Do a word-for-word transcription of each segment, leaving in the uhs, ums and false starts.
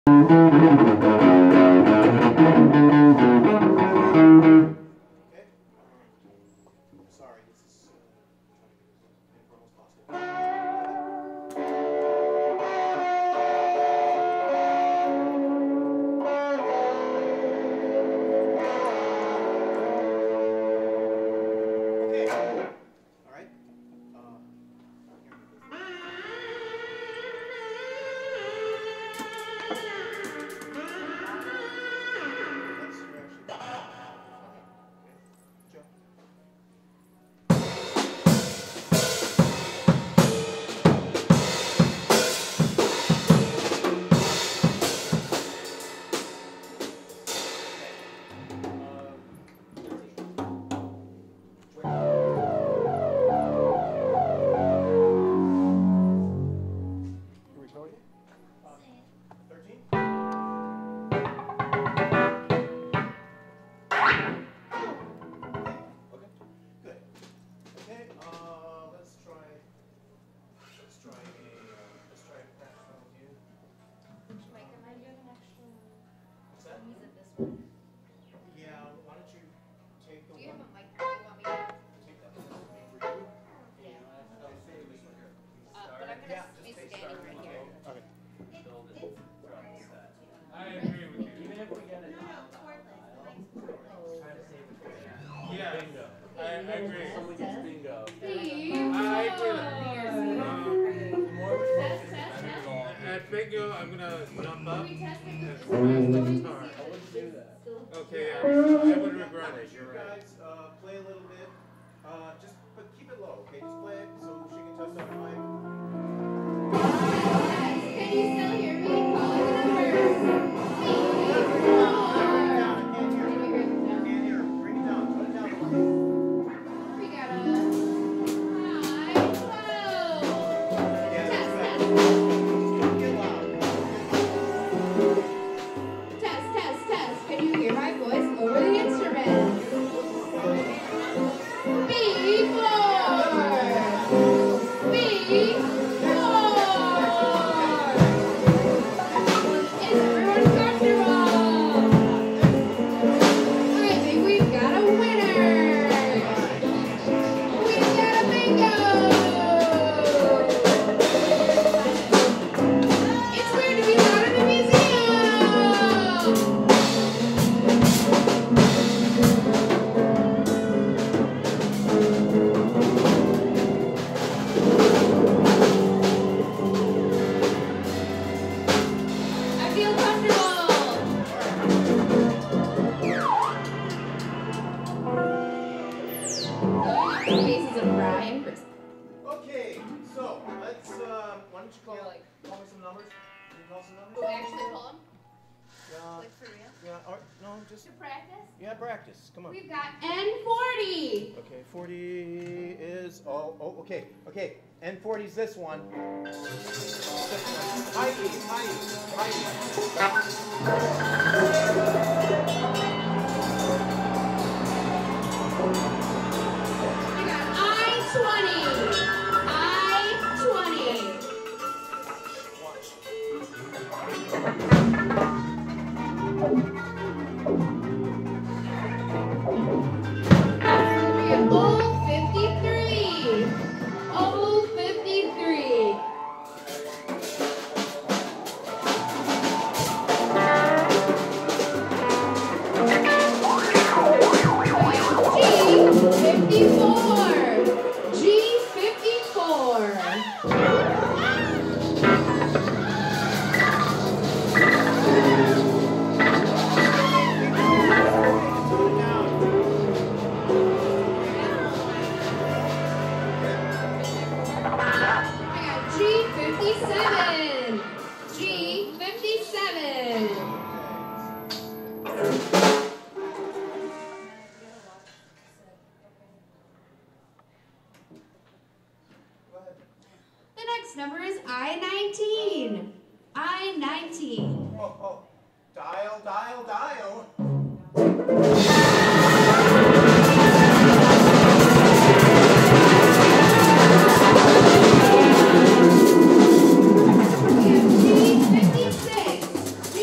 Come on. We've got N forty. Okay, forty is, oh, oh, okay, okay. N forty is this one. This one. High E, high E, high We got I twenty. I twenty. Oh, fifty-three. Oh, fifty-three. G fifty-four. G fifty-four. fifty-seven. G fifty-seven. The next number is I nineteen. I nineteen. Oh, oh. Dial, dial, dial. G fifty-six. G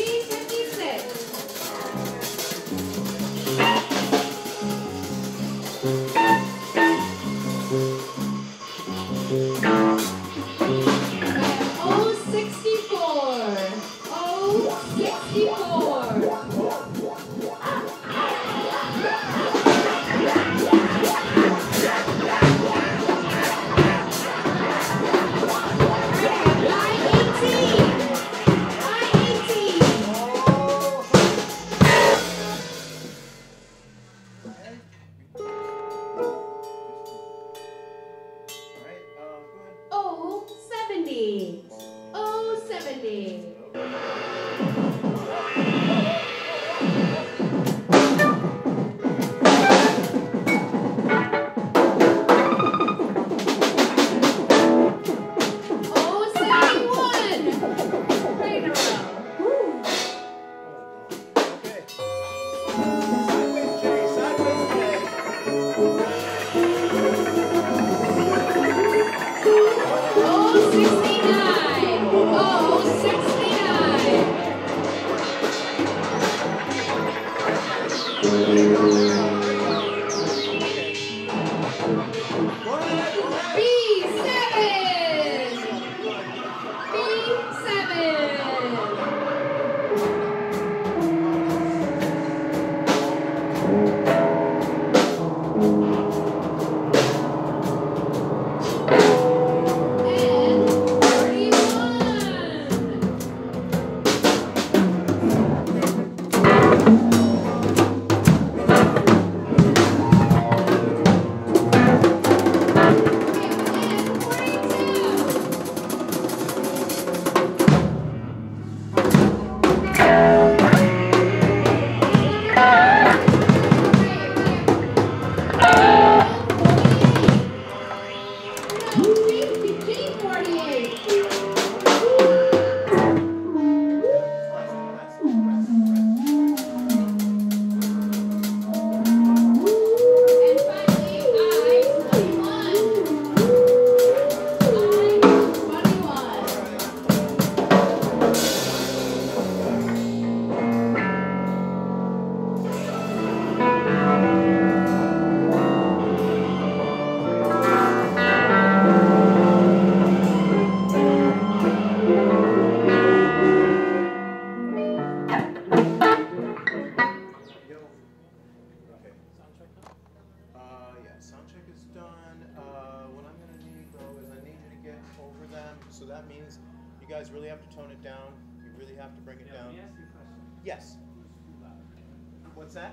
Yes. What's that?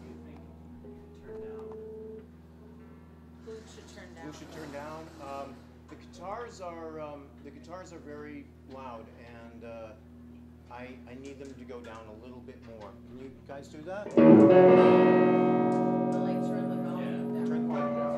Who should turn down? Who should turn down? Um, the guitars are um, the guitars are very loud, and uh, I I need them to go down a little bit more. Can you guys do that?